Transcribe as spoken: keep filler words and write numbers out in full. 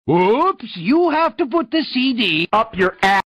Oops, you have to put the C D up your ass.